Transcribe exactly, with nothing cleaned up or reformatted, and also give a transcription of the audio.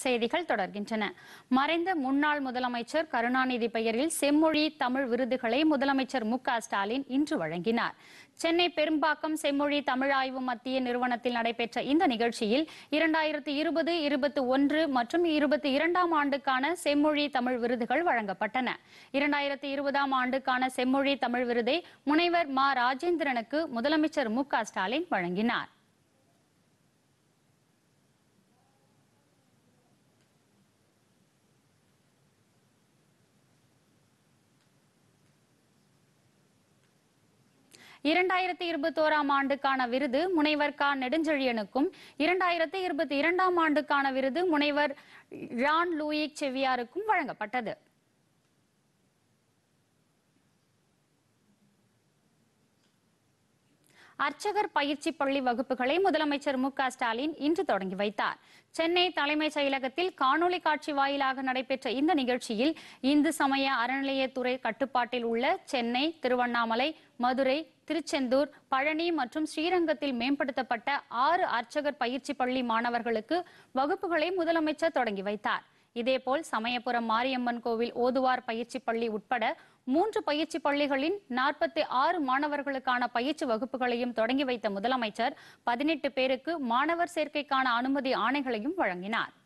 செய்திகள் தொடர்கின்றன. மறைந்த முன்னாள் முதலமைச்சர் கருணாநிதி பெயரில் செம்மொழி தமிழ் விருதுகளை முதலமைச்சர் மு க ஸ்டாலின் இன்று வழங்கினார். சென்னை பெரும்பாக்கம் செம்மொழி தமிழாய்வு மத்திய நிறுவனத்தில் நடைபெற்ற இந்த நிகழ்ச்சியில் இரண்டாயிரத்தி இருபது இருபத்தி ஒன்று மற்றும் இருபத்தி இரண்டாம் ஆண்டுக்கான செம்மொழி தமிழ் விருதுகள் வழங்கப்பட்டன. இரண்டாயிரத்தி இருபதாம் ஆண்டுக்கான செம்மொழி தமிழ் விருதை முனைவர் மா ராஜேந்திரனுக்கு முதலமைச்சர் மு க ஸ்டாலின் வழங்கினார். இரண்டாயிரத்தி இருபத்தி ஓராம் ஆண்டுக்கான விருது முனைவர் க நெடுஞ்செழியனுக்கும், இரண்டாயிரத்தி இருபத்தி இரண்டாம் ஆண்டுக்கான விருது முனைவர் ஜான் லூயிக் செவ்வியாருக்கும் வழங்கப்பட்டது. அர்ச்சகர் பயிற்சி பள்ளி வகுப்புகளை முதலமைச்சர் மு க ஸ்டாலின் இன்று தொடங்கி வைத்தார். சென்னை தலைமைச் செயலகத்தில் காணொலி காட்சி வாயிலாக நடைபெற்ற இந்த நிகழ்ச்சியில் இந்து சமய அறநிலையத்துறை கட்டுப்பாட்டில் உள்ள சென்னை, திருவண்ணாமலை, மதுரை, திருச்செந்தூர், பழனி மற்றும் ஸ்ரீரங்கத்தில் மேம்படுத்தப்பட்ட ஆறு அர்ச்சகர் பயிற்சி பள்ளி மாணவர்களுக்கு வகுப்புகளை முதலமைச்சர் தொடங்கி வைத்தார். இதேபோல் சமயபுரம் மாரியம்மன் கோவில் ஓதுவார் பயிற்சி பள்ளி உட்பட மூன்று பயிற்சி பள்ளிகளின் நாற்பத்தி ஆறு மாணவர்களுக்கான பயிற்சி வகுப்புகளையும் தொடங்கி வைத்த முதலமைச்சர் பதினெட்டு பேருக்கு மாணவர் சேர்க்கைக்கான அனுமதி ஆணைகளையும் வழங்கினார்.